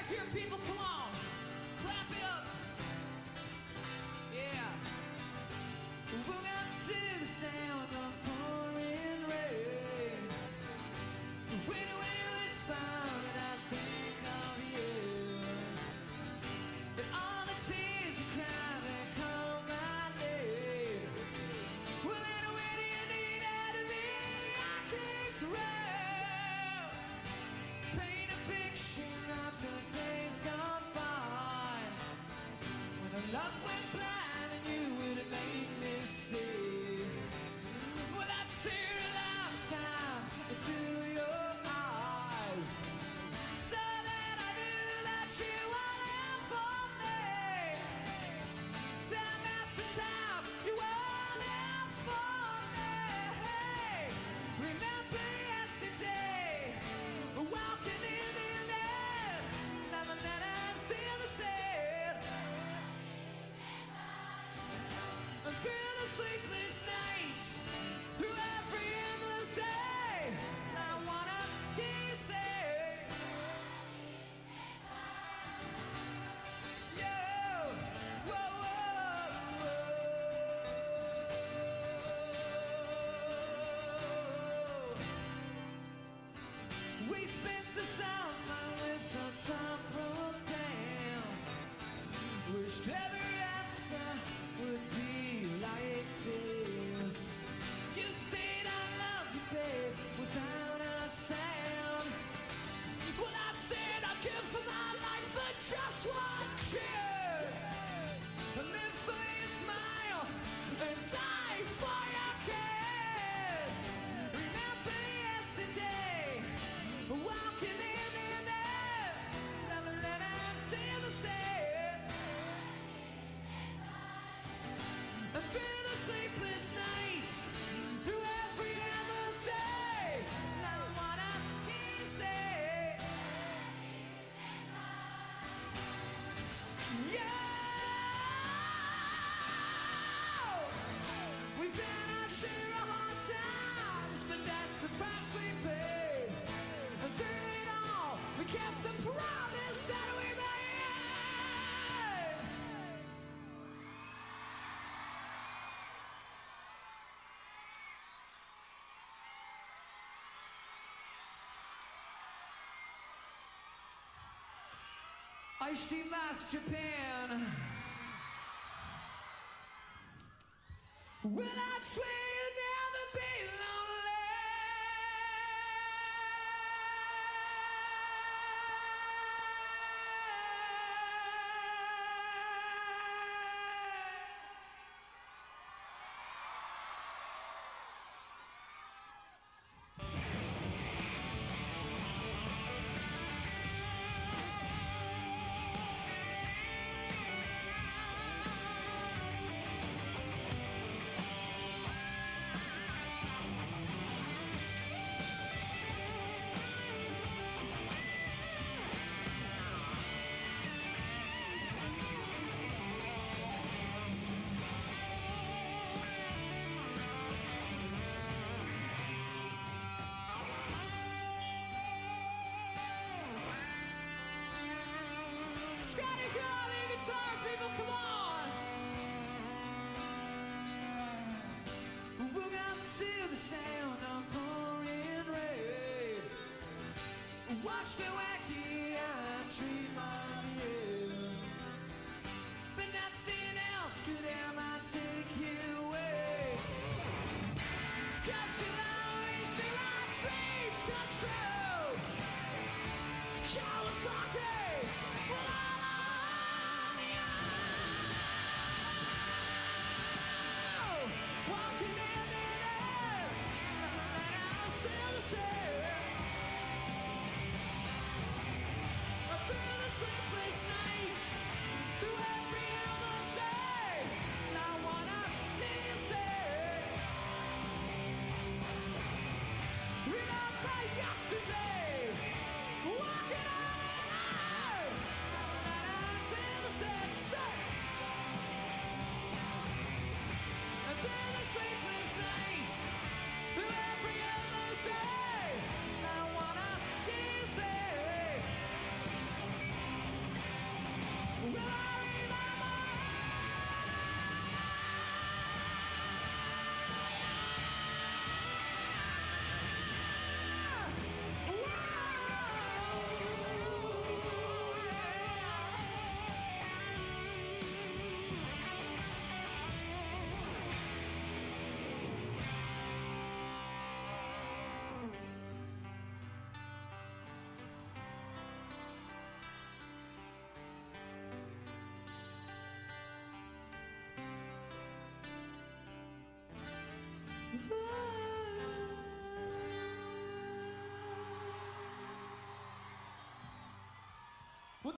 Here, people, come on. Clap it up. Yeah. We'll get to the sound of pouring rain. When we whisper and I think of you, and all the tears you cry that call my name. Well, anyway, do you need out of me? I can cry. Paint a picture of the days gone by, when our love went blind and you would make me see. Well, I'd stare a lifetime into your eyes, so that I knew that you were there for me. Time after time, you were there for me. Remember yesterday, walking in the night, never let us see the sand. And through the sleepless nights, through every endless day, I wanna hear you say, yo, whoa, whoa, whoa. We spent the summer with our top broke down. Wished ever after would be like this. You said I love you, babe, without a sound. Well, I said I'd give for my life for just one kiss, and live for your smile and die for your kiss. Remember yesterday, walking in the night, never let us see the sand. And through the sleepless nights, through every endless day, I wanna hear you say, yeah. We've had our share of hard times, but that's the price we pay. And through it all, we kept the promise that we made. Aishtimas, Japan. Well, I'd swear you'd never be Scotty Curly, guitar people, come on! We'll up to the sound of pouring rain. Watch the wacky eye treat my